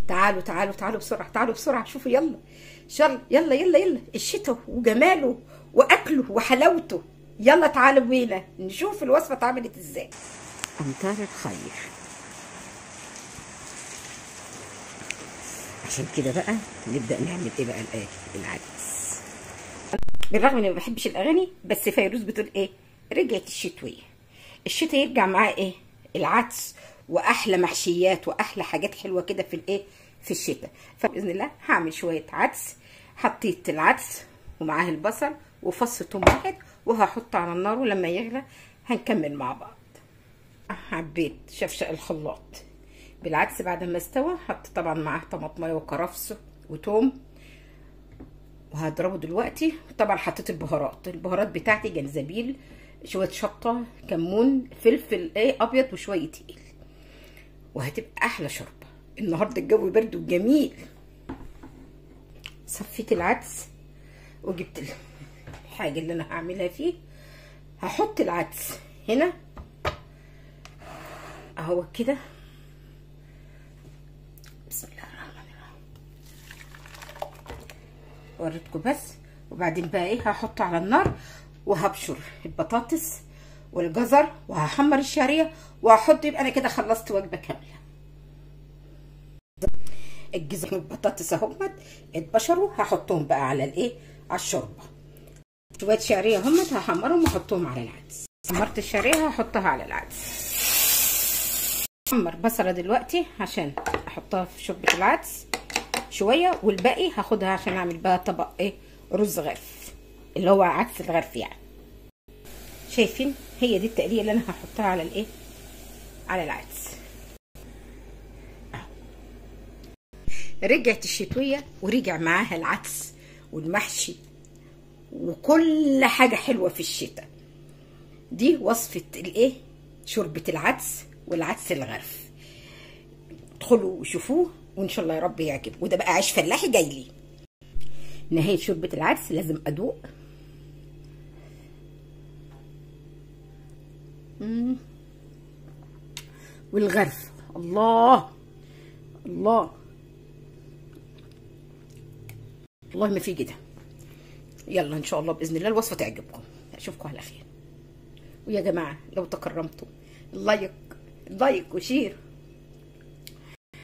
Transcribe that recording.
تعالوا تعالوا تعالوا بسرعه، تعالوا بسرعه، شوفوا يلا يلا يلا يلا يلا، الشتاء وجماله واكله وحلاوته. يلا تعالوا بينا نشوف الوصفه اتعملت ازاي. امطار الخير. عشان كده بقى نبدا نعمل ايه بقى؟ العدس. بالرغم اني ما بحبش الاغاني، بس فيروز بتقول ايه؟ رجعت الشتويه. الشتاء يرجع معاه ايه؟ العدس، واحلى محشيات واحلى حاجات حلوه كده في الايه؟ في الشتاء. فباذن الله هعمل شويه عدس. حطيت العدس ومعاه البصل وفص ثوم واحد، وهحطه على النار، ولما يغلى هنكمل مع بعض. حبيت شفشق الخلاط بالعدس بعد ما استوى. حط طبعا معاه طماطمايه وكرفس وتوم، وهضربه دلوقتي. طبعا حطيت البهارات بتاعتي: جنزبيل، شويه شطه، كمون، فلفل ابيض، وشويه تقيل. وهتبقى احلى شوربه. النهارده الجو برد وجميل. صفيت العدس وجبت الحاجه اللي انا هعملها فيه. هحط العدس هنا اهو كده. بسم الله الرحمن الرحيم. وريتكم بس. وبعدين بقى ايه؟ هحطه على النار، وهبشر البطاطس والجزر، وهحمر الشعريه، وهحط. يبقى انا كده خلصت وجبه كامله. الجزر والبطاطس اهمت اتبشروا، هحطهم بقى على الايه؟ على الشوربه. شويه شعريه همت هحمرهم واحطهم على العدس. حمرت الشعريه هحطها على العدس. احمر بصله دلوقتي عشان احطها في شوربه العدس شويه، والباقي هاخدها عشان اعمل بقى طبق ايه؟ رز غرف، اللي هو عدس الغرف يعني. شايفين؟ هي دي التقليه اللي انا هحطها على الايه؟ على العدس. رجعت الشتويه ورجع معاها العدس والمحشي وكل حاجه حلوه في الشتاء. دي وصفه الايه؟ شوربه العدس والعدس الغرف. ادخلوا وشوفوه، وان شاء الله يا رب يعجبكم. وده بقى عيش فلاحي جاي لي. نهايه شوربه العدس لازم ادوق. والغرف، الله الله والله ما في كده. يلا ان شاء الله باذن الله الوصفه تعجبكم. اشوفكم على خير. ويا جماعه لو تكرمتوا لايك وشير